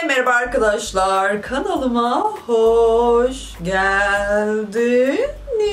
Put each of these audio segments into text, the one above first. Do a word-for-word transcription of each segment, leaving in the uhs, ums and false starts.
Merhaba arkadaşlar, kanalıma hoş geldiniz.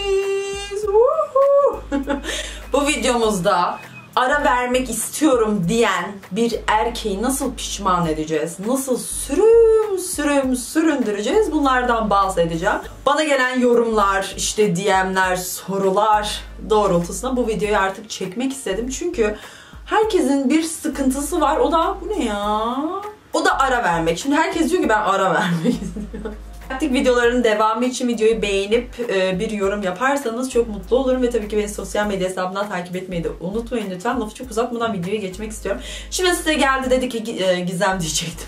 Bu videomuzda ara vermek istiyorum diyen bir erkeği nasıl pişman edeceğiz, nasıl sürüm sürüm süründüreceğiz, bunlardan bahsedeceğim. Bana gelen yorumlar, işte D M'ler, sorular doğrultusunda bu videoyu artık çekmek istedim. Çünkü herkesin bir sıkıntısı var, o da bu ne ya? O da ara vermek. Şimdi herkes diyor ki ben ara vermek istiyorum. Artık videoların devamı için videoyu beğenip bir yorum yaparsanız çok mutlu olurum. Ve tabii ki beni sosyal medya hesabından takip etmeyi de unutmayın lütfen. Lafı çok uzatmadan videoya geçmek istiyorum. Şimdi size geldi, dedi ki Gizem diyecektim.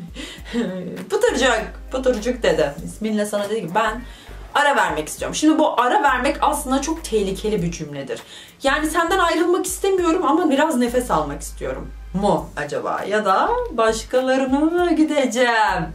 Pıtırcık, pıtırcık dedi. İsminle sana dedi ki ben ara vermek istiyorum. Şimdi bu ara vermek aslında çok tehlikeli bir cümledir. Yani senden ayrılmak istemiyorum ama biraz nefes almak istiyorum mu acaba? Ya da başkalarına mı gideceğim?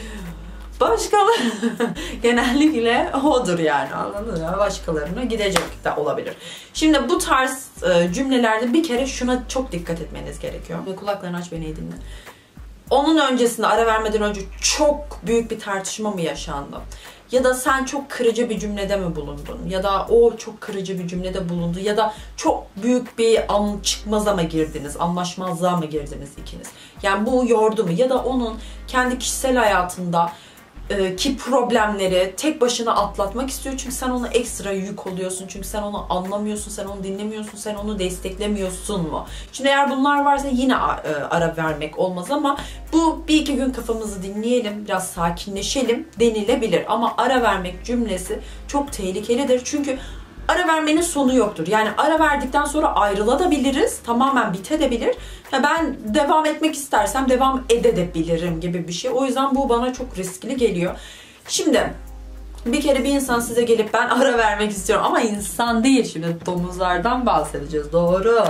Başkaları genellikle odur yani, anladın mı? Başkalarına gidecek de olabilir. Şimdi bu tarz cümlelerde bir kere şuna çok dikkat etmeniz gerekiyor. Ve kulaklarını aç, beni iyi dinle. Onun öncesinde, ara vermeden önce çok büyük bir tartışma mı yaşandı? Ya da sen çok kırıcı bir cümlede mi bulundun? Ya da o çok kırıcı bir cümlede bulundu. Ya da çok büyük bir an çıkmaza mı girdiniz? Anlaşmazlığa mı girdiniz ikiniz? Yani bu yordu mu? Ya da onun kendi kişisel hayatında ki problemleri tek başına atlatmak istiyor. Çünkü sen ona ekstra yük oluyorsun. Çünkü sen onu anlamıyorsun, sen onu dinlemiyorsun, sen onu desteklemiyorsun mu? Şimdi eğer bunlar varsa yine ara vermek olmaz ama bu bir iki gün kafamızı dinleyelim, biraz sakinleşelim denilebilir. Ama ara vermek cümlesi çok tehlikelidir. Çünkü ara vermenin sonu yoktur. Yani ara verdikten sonra ayrılabiliriz, tamamen bitebilir. Ya ben devam etmek istersem devam edebilirim gibi bir şey. O yüzden bu bana çok riskli geliyor. Şimdi bir kere bir insan size gelip ben ara vermek istiyorum ama insan değil, şimdi domuzlardan bahsedeceğiz. Doğru.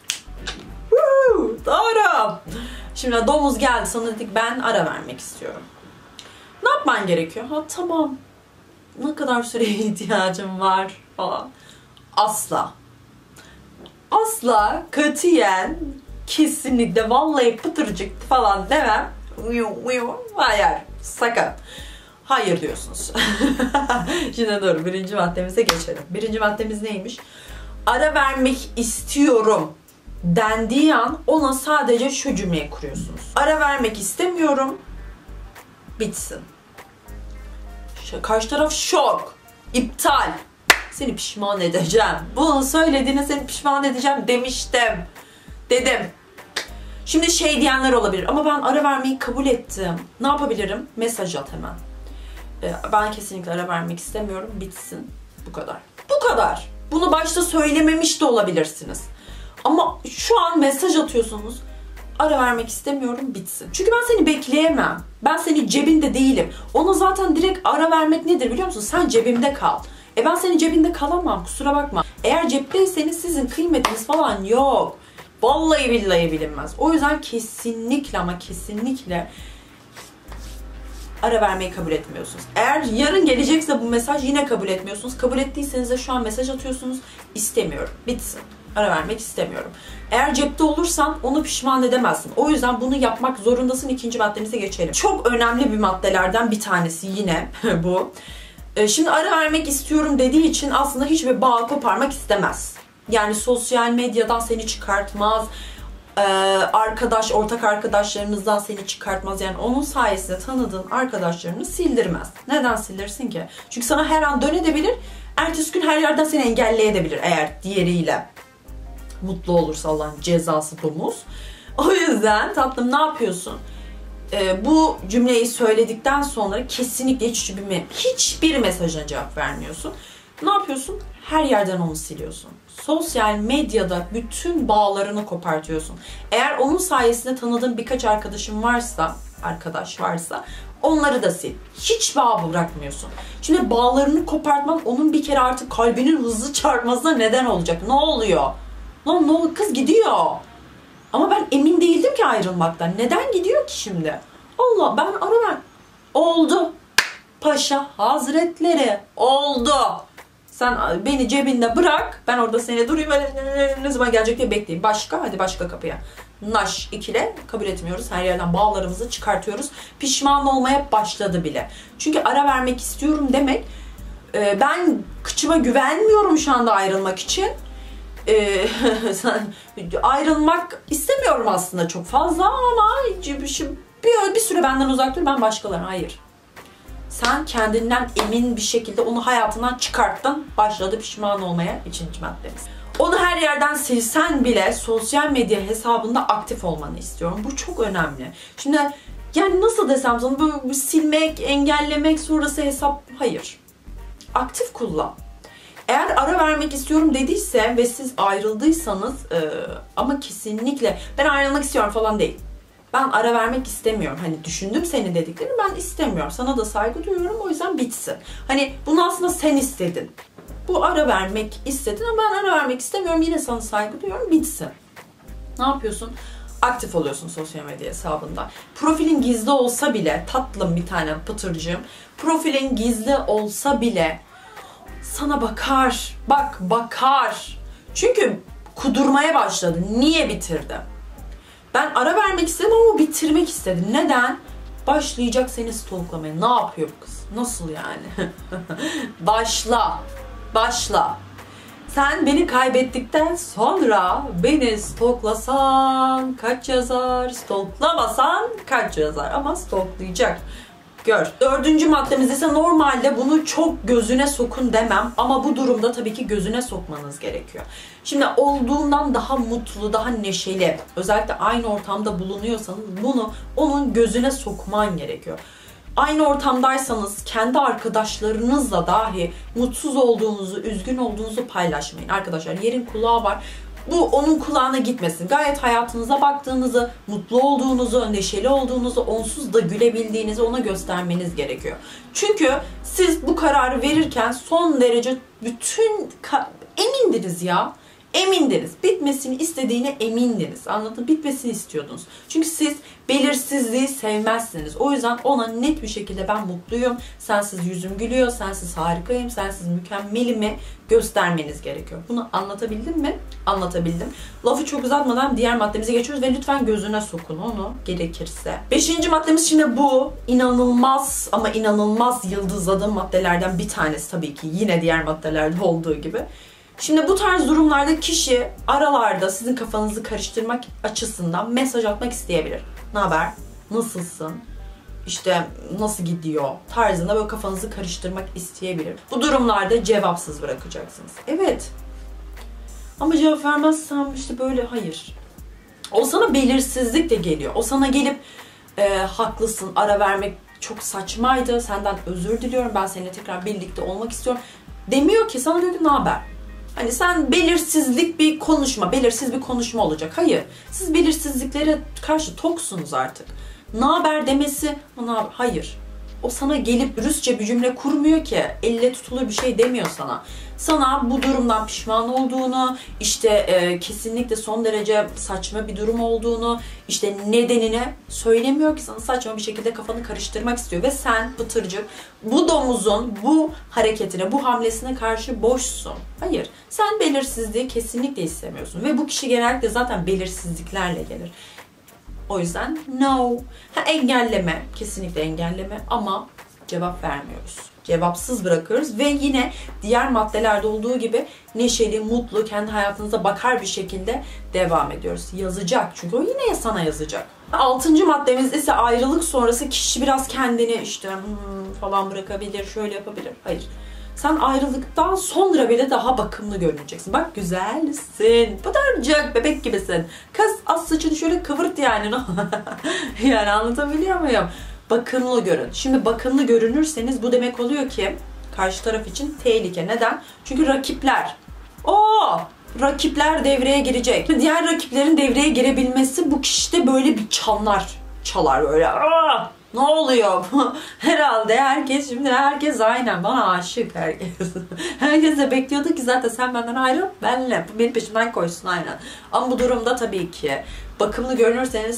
Woo, doğru. Şimdi domuz geldi sana, dedik ben ara vermek istiyorum. Ne yapman gerekiyor? Ha tamam. Ne kadar süreye ihtiyacım var falan. Asla. Asla, katiyen, kesinlikle, vallahi pıtırcık falan demem. Hayır, sakın. Hayır diyorsunuz. Şimdi dur, birinci maddemize geçelim. Birinci maddemiz neymiş? Ara vermek istiyorum dendiği an ona sadece şu cümleyi kuruyorsunuz. Ara vermek istemiyorum, bitsin. Karşı taraf şok, iptal. Seni pişman edeceğim. Bunu söylediğine seni pişman edeceğim demiştim. Dedim. Şimdi şey diyenler olabilir. Ama ben ara vermeyi kabul ettim. Ne yapabilirim? Mesaj at hemen. Ee, ben kesinlikle ara vermek istemiyorum. Bitsin. Bu kadar. Bu kadar. Bunu başta söylememiş de olabilirsiniz. Ama şu an mesaj atıyorsunuz. Ara vermek istemiyorum, bitsin. Çünkü ben seni bekleyemem. Ben senin cebinde değilim. Ona zaten direkt ara vermek nedir biliyor musun? Sen cebimde kal. E ben senin cebinde kalamam, kusura bakma. Eğer cepteyseniz sizin kıymetiniz falan yok. Vallahi billahi bilinmez. O yüzden kesinlikle ama kesinlikle ara vermeyi kabul etmiyorsunuz. Eğer yarın gelecekse bu mesaj yine kabul etmiyorsunuz. Kabul ettiyseniz de şu an mesaj atıyorsunuz. İstemiyorum, bitsin. Ara vermek istemiyorum. Eğer cepte olursan onu pişman edemezsin. O yüzden bunu yapmak zorundasın. İkinci maddemize geçelim. Çok önemli bir maddelerden bir tanesi yine bu. Şimdi ara vermek istiyorum dediği için aslında hiçbir bağ koparmak istemez. Yani sosyal medyadan seni çıkartmaz. Arkadaş, ortak arkadaşlarınızdan seni çıkartmaz. Yani onun sayesinde tanıdığın arkadaşlarını sildirmez. Neden sildirsin ki? Çünkü sana her an dönebilir. Ertesi gün her yerden seni engelleyebilir eğer diğeriyle mutlu olursa, Allah'ın cezası domuz. O yüzden tatlım ne yapıyorsun? Ee, bu cümleyi söyledikten sonra kesinlikle hiçbir, hiçbir mesajına cevap vermiyorsun. Ne yapıyorsun? Her yerden onu siliyorsun. Sosyal medyada bütün bağlarını kopartıyorsun. Eğer onun sayesinde tanıdığın birkaç arkadaşın varsa, arkadaş varsa onları da sil. Hiç bağ bırakmıyorsun. Şimdi bağlarını kopartman onun bir kere artık kalbinin hızlı çarpmasına neden olacak. Ne oluyor? Lan ne oluyor? Kız gidiyor. Ama ben emin değildim ki ayrılmaktan. Neden gidiyor ki şimdi? Allah, ben ara ver. Oldu. Paşa Hazretleri. Oldu. Sen beni cebinde bırak. Ben orada seni durayım. Ne zaman gelecek diye bekleyeyim. Başka? Hadi başka kapıya. Naş ikile kabul etmiyoruz. Her yerden bağlarımızı çıkartıyoruz. Pişman olmaya başladı bile. Çünkü ara vermek istiyorum demek, e, ben kıçıma güvenmiyorum şu anda ayrılmak için. E, ayrılmak istemiyorum aslında çok fazla ama bir, bir süre benden uzak dur, ben başkalarına. Hayır. Sen kendinden emin bir şekilde onu hayatından çıkarttın. Başladı pişman olmaya, ikinci maddemiz. Onu her yerden silsen bile sosyal medya hesabında aktif olmanı istiyorum. Bu çok önemli. Şimdi yani nasıl desem sana, böyle silmek, engellemek, sonrası hesap, hayır. Aktif kullan. Eğer ara vermek istiyorum dediyse ve siz ayrıldıysanız e, ama kesinlikle ben ayrılmak istiyorum falan değil. Ben ara vermek istemiyorum. Hani düşündüm seni dediklerini, ben istemiyorum. Sana da saygı duyuyorum, o yüzden bitsin. Hani bunu aslında sen istedin. Bu ara vermek istedin ama ben ara vermek istemiyorum. Yine sana saygı duyuyorum, bitsin. Ne yapıyorsun? Aktif oluyorsun sosyal medya hesabında. Profilin gizli olsa bile, tatlım bir tane pıtırcığım. Profilin gizli olsa bile sana bakar. Bak bakar. Çünkü kudurmaya başladı. Niye bitirdi? Ben ara vermek istedim ama bitirmek istedim. Neden? Başlayacak seni stalklamaya. Ne yapıyor bu kız? Nasıl yani? Başla. Başla. Sen beni kaybettikten sonra beni stalklasan kaç yazar? Stalklamasan kaç yazar? Ama stalklayacak. Gör. Dördüncü maddemiz ise normalde bunu çok gözüne sokun demem ama bu durumda tabii ki gözüne sokmanız gerekiyor. Şimdi olduğundan daha mutlu, daha neşeli, özellikle aynı ortamda bulunuyorsanız bunu onun gözüne sokman gerekiyor. Aynı ortamdaysanız kendi arkadaşlarınızla dahi mutsuz olduğunuzu, üzgün olduğunuzu paylaşmayın. Arkadaşlar, yerin kulağı var. Bu onun kulağına gitmesin. Gayet hayatınıza baktığınızı, mutlu olduğunuzu, neşeli olduğunuzu, onsuz da gülebildiğinizi ona göstermeniz gerekiyor. Çünkü siz bu kararı verirken son derece bütün emindiniz ya. Emindiniz. Bitmesini istediğine emindiniz. Anladın? Bitmesini istiyordunuz. Çünkü siz belirsizliği sevmezsiniz. O yüzden ona net bir şekilde ben mutluyum, sensiz yüzüm gülüyor, sensiz harikayım, sensiz mükemmelimi göstermeniz gerekiyor. Bunu anlatabildim mi? Anlatabildim. Lafı çok uzatmadan diğer maddemize geçiyoruz ve lütfen gözüne sokun onu gerekirse. Beşinci maddemiz şimdi bu. İnanılmaz ama inanılmaz yıldızladığım maddelerden bir tanesi tabii ki. Yine diğer maddelerde olduğu gibi. Şimdi bu tarz durumlarda kişi aralarda sizin kafanızı karıştırmak açısından mesaj atmak isteyebilir. Ne haber? Nasılsın? İşte nasıl gidiyor? Tarzında böyle kafanızı karıştırmak isteyebilir. Bu durumlarda cevapsız bırakacaksınız. Evet. Ama cevap vermezsem işte böyle, hayır. O sana belirsizlik de geliyor. O sana gelip e, haklısın, ara vermek çok saçmaydı, senden özür diliyorum, ben seninle tekrar birlikte olmak istiyorum demiyor ki. Sana diyor ki ne haber? Hani sen belirsizlik bir konuşma, belirsiz bir konuşma olacak. Hayır. Siz belirsizliklere karşı toksunuz artık. Ne haber demesi, ne haber? Hayır. O sana gelip dürüstçe bir cümle kurmuyor ki. Elle tutulur bir şey demiyor sana. Sana bu durumdan pişman olduğunu, işte e, kesinlikle son derece saçma bir durum olduğunu, işte nedenini söylemiyor ki sana, saçma bir şekilde kafanı karıştırmak istiyor. Ve sen pıtırcık bu domuzun bu hareketine, bu hamlesine karşı boşsun. Hayır. Sen belirsizliği kesinlikle istemiyorsun. Ve bu kişi genellikle zaten belirsizliklerle gelir. O yüzden no. Ha, engelleme. Kesinlikle engelleme ama cevap vermiyoruz. Cevapsız bırakıyoruz ve yine diğer maddelerde olduğu gibi neşeli, mutlu, kendi hayatınıza bakar bir şekilde devam ediyoruz. Yazacak. Çünkü o yine sana yazacak. Altıncı maddemiz ise ayrılık sonrası kişi biraz kendini işte hmm, falan bırakabilir, şöyle yapabilir. Hayır. Sen ayrılıktan sonra bile daha bakımlı görüneceksin. Bak güzelsin. Pıtırcık, bebek gibisin. Kız az saçını şöyle kıvırt yani. Yani anlatabiliyor muyum? Bakımlı görün. Şimdi bakımlı görünürseniz bu demek oluyor ki karşı taraf için tehlike. Neden? Çünkü rakipler. Oo, rakipler devreye girecek. Diğer rakiplerin devreye girebilmesi bu kişide böyle bir çanlar çalar böyle. Aa! Ne oluyor? Herhalde herkes şimdi herkes aynen bana aşık herkes. Herkes de bekliyordu ki zaten sen benden ayrıl, benle benim peşimden koşsun aynen. Ama bu durumda tabii ki bakımlı görünürseniz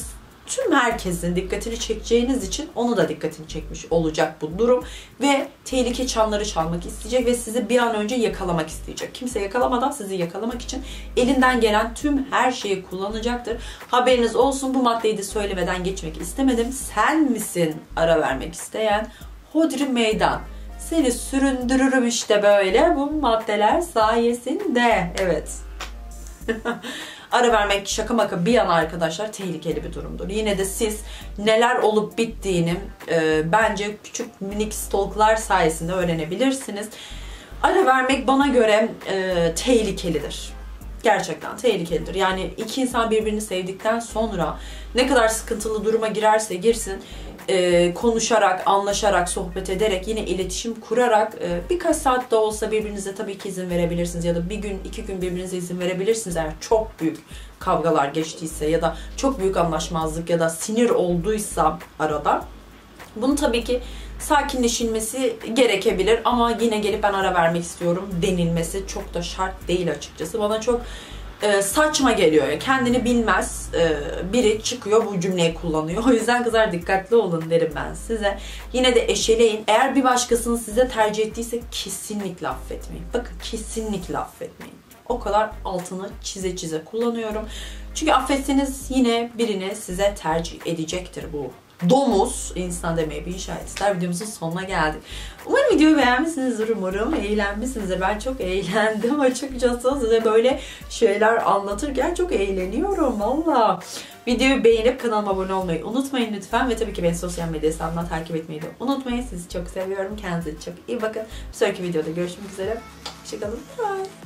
tüm herkesin dikkatini çekeceğiniz için onu da dikkatini çekmiş olacak bu durum. Ve tehlike çanları çalmak isteyecek ve sizi bir an önce yakalamak isteyecek. Kimse yakalamadan sizi yakalamak için elinden gelen tüm her şeyi kullanacaktır. Haberiniz olsun, bu maddeyi de söylemeden geçmek istemedim. Sen misin ara vermek isteyen? Hodri meydan. Seni süründürürüm işte böyle bu maddeler sayesinde. Evet. Ara vermek şaka maka bir yana arkadaşlar tehlikeli bir durumdur. Yine de siz neler olup bittiğini e, bence küçük minik stalklar sayesinde öğrenebilirsiniz. Ara vermek bana göre e, tehlikelidir. Gerçekten tehlikelidir. Yani iki insan birbirini sevdikten sonra ne kadar sıkıntılı duruma girerse girsin, e, konuşarak, anlaşarak, sohbet ederek, yine iletişim kurarak e, birkaç saat de olsa birbirinize tabii ki izin verebilirsiniz. Ya da bir gün, iki gün birbirinize izin verebilirsiniz. Eğer çok büyük kavgalar geçtiyse ya da çok büyük anlaşmazlık ya da sinir olduysa arada. Bunu tabii ki sakinleşilmesi gerekebilir ama yine gelip ben ara vermek istiyorum denilmesi çok da şart değil açıkçası. Bana çok e, saçma geliyor. Kendini bilmez e, biri çıkıyor bu cümleyi kullanıyor. O yüzden kızlar dikkatli olun derim ben size. Yine de eşeleyin. Eğer bir başkasını size tercih ettiyse kesinlikle affetmeyin. Bakın kesinlikle affetmeyin. O kadar altını çize çize kullanıyorum. Çünkü affetseniz yine birini size tercih edecektir bu domuz, insan demeye bir işaret ister. Videomuzun sonuna geldik. Umarım videoyu beğenmişsinizdir, umarım eğlenmişsinizdir. Ben çok eğlendim açıkçası. Size böyle şeyler anlatırken çok eğleniyorum valla. Videoyu beğenip kanalıma abone olmayı unutmayın lütfen. Ve tabii ki beni sosyal medya hesabımdan takip etmeyi de unutmayın. Sizi çok seviyorum. Kendinize çok iyi bakın. Bir sonraki videoda görüşmek üzere. Hoşçakalın. Bye.